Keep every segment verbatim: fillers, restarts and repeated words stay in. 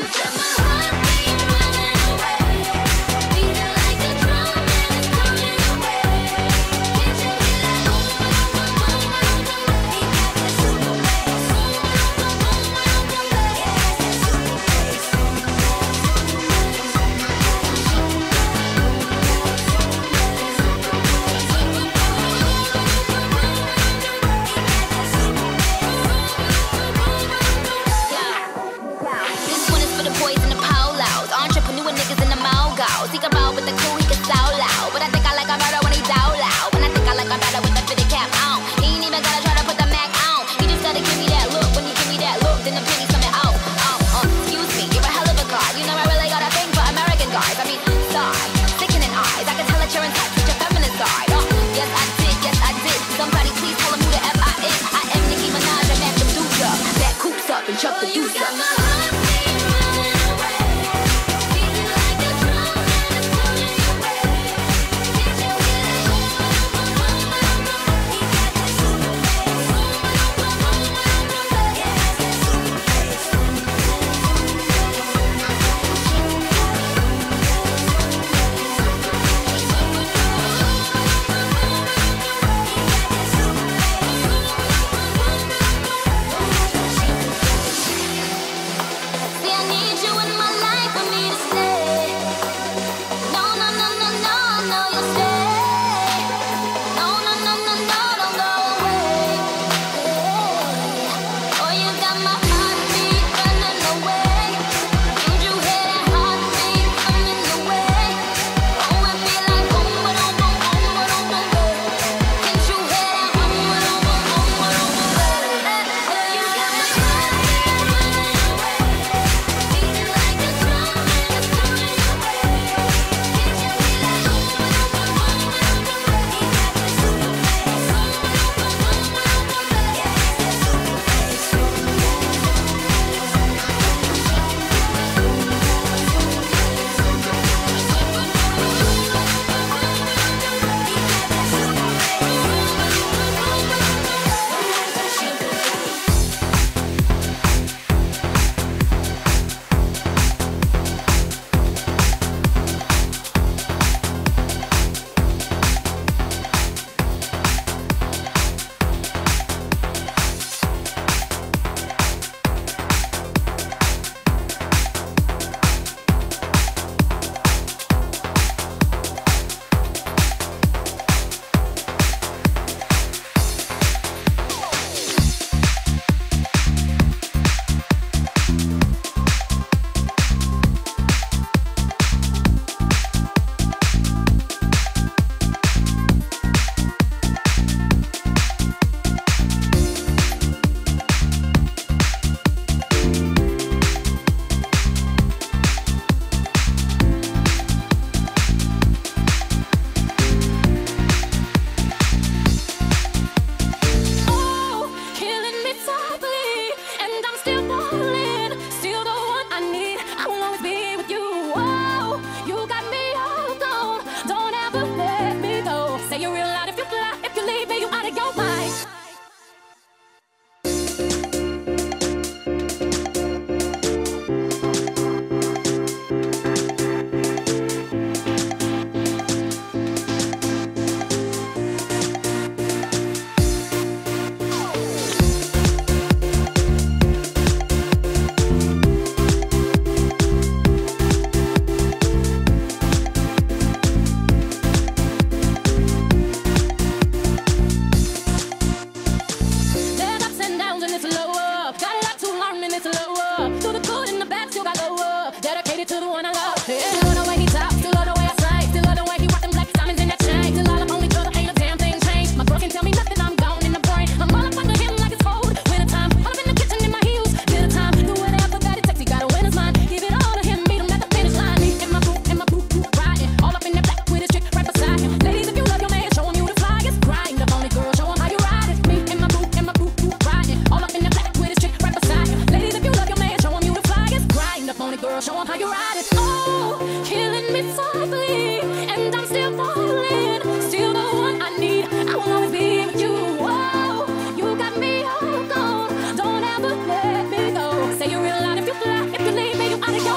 Say you real loud if you fly, if you leave me, you oughta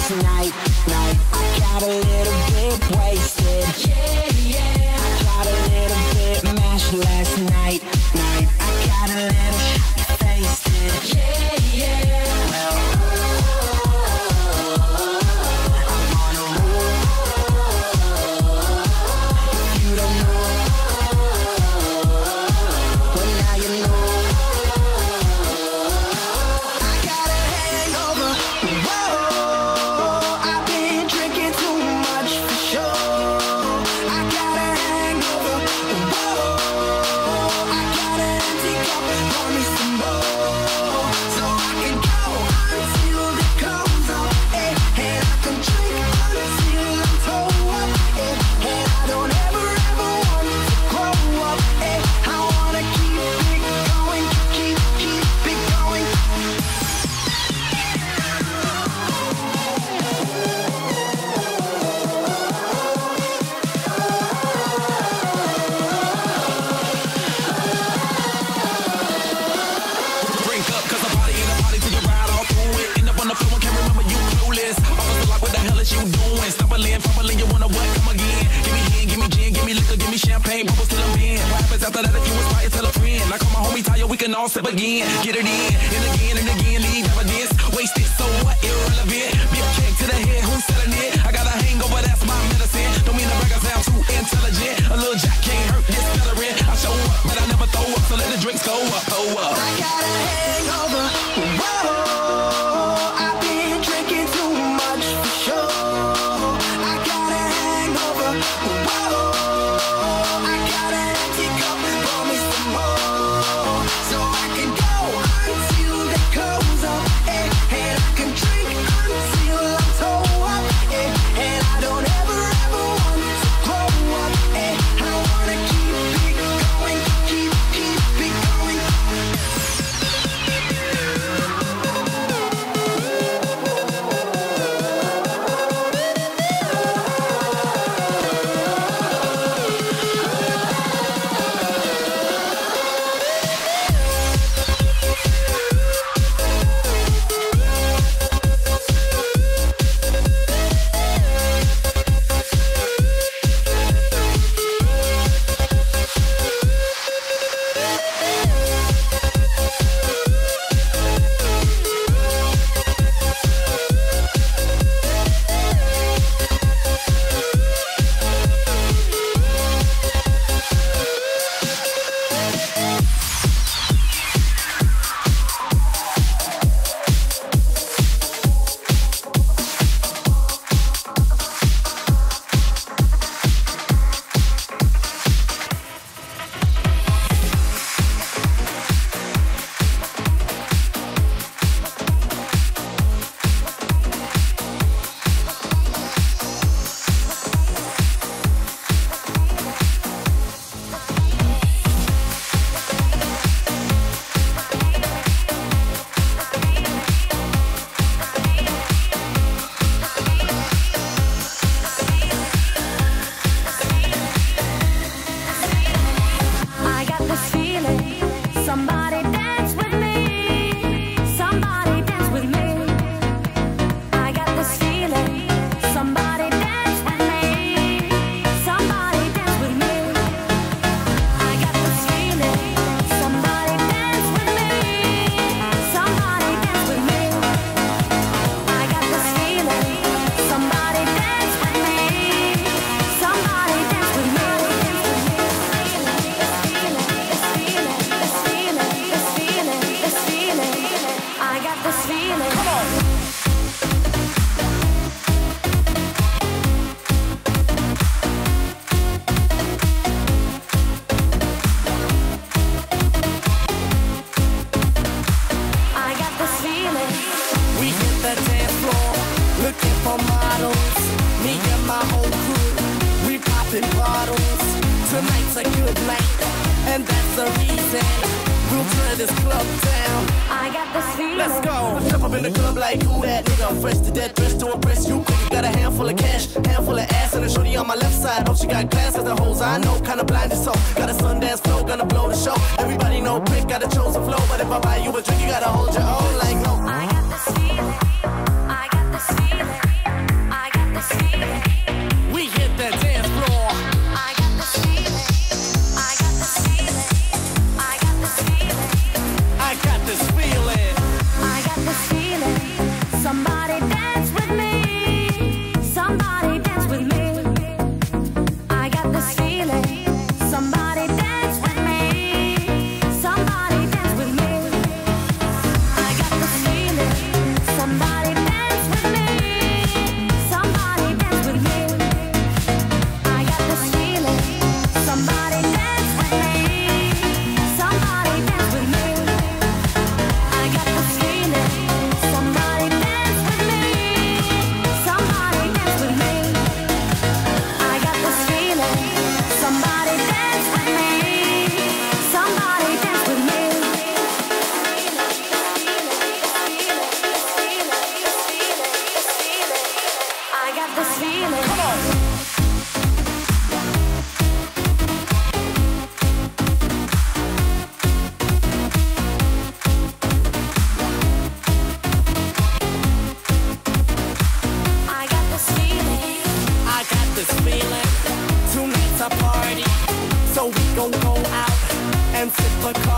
last night, night. I got a little bit wasted. Yeah, yeah. I got a little bit mashed last night, night. I got a little tasted. Yeah, yeah. Well, I'm on a roll. If you don't know, well now you know. I got a hangover. Whoa, I've been drinking too much for sure. I got a hangover. Whoa, I got an empty cup. Pour me some more, so I can go until the comes up, eh? And I can drink until I'm toe up, eh? And I don't ever ever want to grow up, eh? I wanna keep it going, keep keep it going. Drink up, cause a party ain't a party till you ride all through it. End up on the floor and can't remember you clueless. Officer like, what the hell is you doing? Stumbling, fumbling, you wanna what? Come again. Give me gin, give me gin, give me liquor, give me champagne, bubbles till I'm in. What happens after that if you inspire, tell a friend. Like on my homie Tayo, we can all sip again. Get it in, and again, and again, leave evidence. Waste it, so what? Irrelevant. Be a kick to the head, who's selling it? I got a hangover, that's my medicine. Don't mean to brag, I sound too intelligent. A little jack can't hurt this veteran. I show up, but I never throw up, so let the drinks go up, go up. I got a hangover. Whoa, I've been drinking too much for sure. I got a hangover. Whoa, I got an empty cup. Pour me some more, so I can go until the comes up, eh? And I can drink until I'm toe up, eh? And I don't ever ever want to grow up, eh? I wanna keep it going, keep keep it going. I got this feeling. Somebody dance with me. Somebody dance with me. I got this feeling. Somebody dance with me. Somebody dance with me. I got this feeling. Somebody dance with me. Somebody dance with me. I got this feeling. Somebody dance with me. Somebody dance with me. I got this feeling. Come on. I got this feeling. We hit the dance floor, looking for models. Me and my whole crew, we popping bottles. Tonight's a good night, and that's the reason we'll turn this club down. I got this feeling. Let's go. Step up in the club like who that nigga? I'm fresh to death, dressed to impress you. Quick, got a handful of cash, handful of ass, and a shorty on my left side. Hope she got class, cause the hoes I know kinda blinded so. Got a Sundance flow, gonna blow the show. Everybody know quick, got a chosen flow, but if I buy you a drink, you gotta hold your own like no. I got this feeling. I got this feeling. So we gon' go out and sip a car.